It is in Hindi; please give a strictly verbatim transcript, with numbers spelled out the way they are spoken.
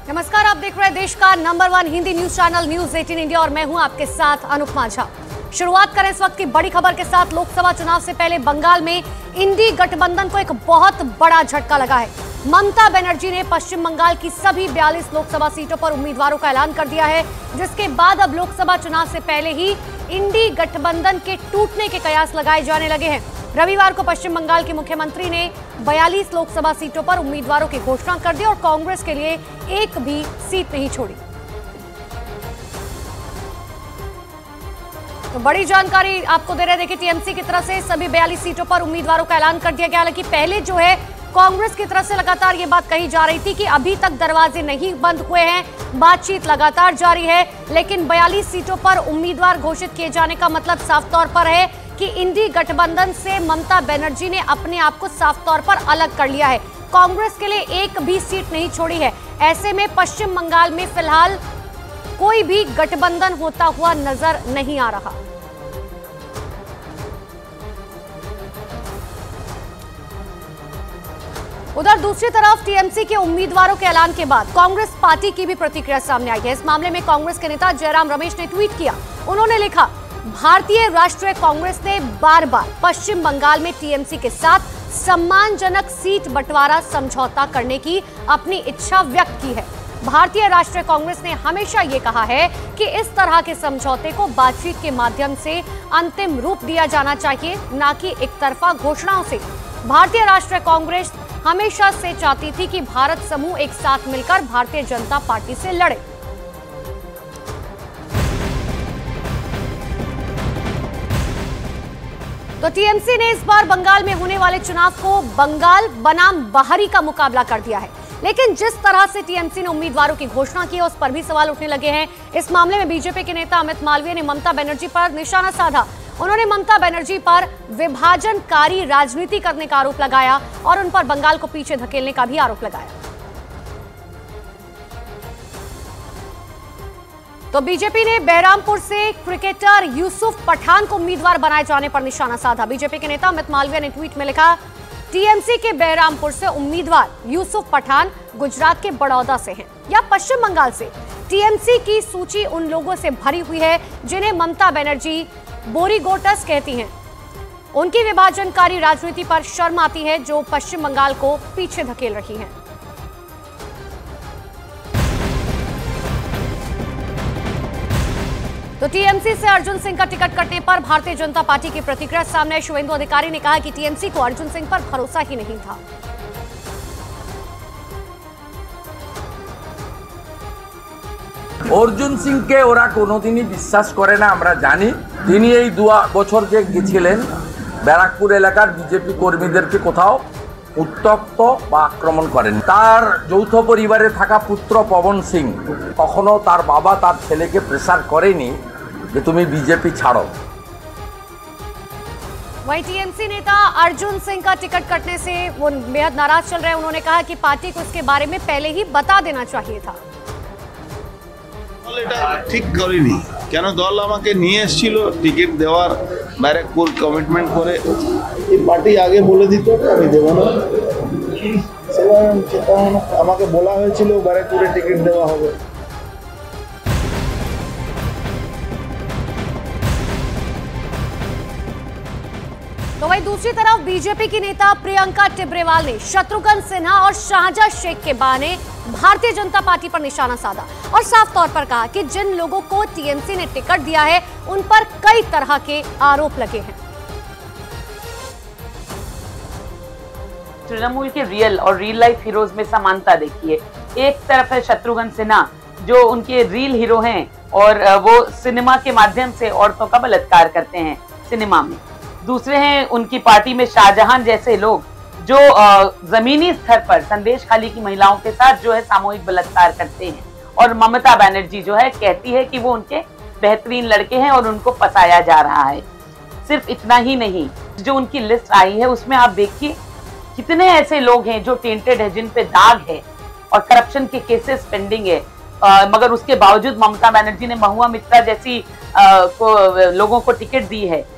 नमस्कार, आप देख रहे हैं देश का number one Hindi news channel news अठारह इंडिया और मैं हूं आपके साथ अनुपमा झा। शुरुआत करें इस वक्त की बड़ी खबर के साथ। लोकसभा चुनाव से पहले बंगाल में इंडी गठबंधन को एक बहुत बड़ा झटका लगा है। ममता बनर्जी ने पश्चिम बंगाल की सभी बयालीस लोकसभा सीटों पर उम्मीदवारों का ऐलान कर दिया है, जिसके बाद अब लोकसभा चुनाव से पहले ही इंडी गठबंधन के टूटने के कयास लगाए जाने लगे हैं। रविवार को पश्चिम बंगाल के मुख्यमंत्री ने बयालीस लोकसभा सीटों पर उम्मीदवारों की घोषणा कर दी और कांग्रेस के लिए एक भी सीट नहीं छोड़ी। तो बड़ी जानकारी आपको दे रहे हैं। देखिए, टीएमसी की तरफ से सभी बयालीस सीटों पर उम्मीदवारों का ऐलान कर दिया गया। हालांकि पहले जो है कांग्रेस की तरफ से लगातार ये बात कही जा रही थी कि अभी तक दरवाजे नहीं बंद हुए हैं, बातचीत लगातार जारी है, लेकिन बयालीस सीटों पर उम्मीदवार घोषित किए जाने का मतलब साफ तौर पर है कि इंडी गठबंधन से ममता बनर्जी ने अपने आप को साफ तौर पर अलग कर लिया है। कांग्रेस के लिए एक भी सीट नहीं छोड़ी है। ऐसे में पश्चिम बंगाल में फिलहाल कोई भी गठबंधन होता हुआ नजर नहीं आ रहा। उधर दूसरी तरफ टीएमसी के उम्मीदवारों के ऐलान के बाद कांग्रेस पार्टी की भी प्रतिक्रिया सामने आई है। इस मामले में कांग्रेस के नेता जयराम रमेश ने ट्वीट किया। उन्होंने लिखा, भारतीय राष्ट्रीय कांग्रेस ने बार बार पश्चिम बंगाल में टीएमसी के साथ सम्मानजनक सीट बंटवारा समझौता करने की अपनी इच्छा व्यक्त की है। भारतीय राष्ट्रीय कांग्रेस ने हमेशा ये कहा है कि इस तरह के समझौते को बातचीत के माध्यम से अंतिम रूप दिया जाना चाहिए, न कि एक तरफा घोषणाओं से। भारतीय राष्ट्रीय कांग्रेस हमेशा से चाहती थी कि भारत समूह एक साथ मिलकर भारतीय जनता पार्टी से लड़े। तो टीएमसी ने इस बार बंगाल में होने वाले चुनाव को बंगाल बनाम बाहरी का मुकाबला कर दिया है। लेकिन जिस तरह से टीएमसी ने उम्मीदवारों की घोषणा की है, उस पर भी सवाल उठने लगे हैं। इस मामले में बीजेपी के नेता अमित मालवीय ने ममता बनर्जी पर निशाना साधा। उन्होंने ममता बनर्जी पर विभाजनकारी राजनीति करने का आरोप लगाया और उन पर बंगाल को पीछे धकेलने का भी आरोप लगाया। तो बीजेपी ने बहरामपुर से क्रिकेटर यूसुफ पठान को उम्मीदवार बनाए जाने पर निशाना साधा। बीजेपी के नेता अमित मालवीय ने ट्वीट में लिखा, टीएमसी के बहरामपुर से उम्मीदवार यूसुफ पठान गुजरात के बड़ौदा से हैं या पश्चिम बंगाल से। टीएमसी की सूची उन लोगों से भरी हुई है जिन्हें ममता बनर्जी बोरीगोटस कहती हैं। उनकी विभाजनकारी राजनीति पर शर्म आती है, जो पश्चिम बंगाल को पीछे धकेल रही है। तो टीएमसी से अर्जुन सिंह का टिकट कटने पर भारतीय जनता पार्टी की प्रतिक्रिया सामने। शुभेंदु अधिकारी ने कहा कि टीएमसी को अर्जुन सिंह पर भरोसा ही नहीं था। अर्जुन सिंह के ओरा कोनोदिनই বিশ্বাস করে না, আমরা জানি। তিনি এই দু বছর যে গিয়েছিলেন ব্যারাকপুর এলাকার বিজেপি কর্মীদেরকে কোথাও উত্তপ্ত বা আক্রমণ করেন। তার যৌথ পরিবারে থাকা পুত্র পবন সিং কখনো তার বাবা তার ছেলেকে প্রেসার করেনি যে তুমি বিজেপি ছাড়ো। वहीं टीएमसी नेता अर्जुन सिंह का टिकट कटने से वो बेहद नाराज चल रहे हैं। उन्होंने कहा कि पार्टी को इसके बारे में पहले ही बता देना चाहिए था। এটা ঠিক করিনি, কেন দল আমাকে নিয়ে এসেছিল টিকিট দেওয়ার, ব্যারাকপুর কমিটমেন্ট করে। এই পার্টি আগে বলে দিত আমি দেব না, আমাকে বলা হয়েছিল ব্যারাকপুরে টিকিট দেওয়া হবে। तो वहीं दूसरी तरफ बीजेपी की नेता प्रियंका टिब्रेवाल ने शत्रुघ्न सिन्हा और शाहजहां शेख के बहाने भारतीय जनता पार्टी पर निशाना साधा और साफ तौर पर कहा कि जिन लोगों को टीएमसी ने टिकट दिया है उन पर कई तरह के आरोप लगे हैं। तृणमूल के रियल और रियल लाइफ हीरोज में समानता देखिए। एक तरफ है शत्रुघ्न सिन्हा जो उनके रियल हीरो हैं और वो सिनेमा के माध्यम से औरतों का बलात्कार करते हैं सिनेमा में। दूसरे हैं उनकी पार्टी में शाहजहां जैसे लोग जो जमीनी स्तर पर संदेश खाली की महिलाओं के साथ जो है सामूहिक बलात्कार करते हैं। और ममता बनर्जी जो है कहती है कि वो उनके बेहतरीन लड़के हैं और उनको फंसाया जा रहा है। सिर्फ इतना ही नहीं, जो उनकी लिस्ट आई है उसमें आप देखिए कितने ऐसे लोग हैं जो टेंटेड है, जिन पे दाग है और करप्शन के केसेस पेंडिंग है। आ, मगर उसके बावजूद ममता बनर्जी ने महुआ मित्रा जैसी आ, को लोगों को टिकट दी है।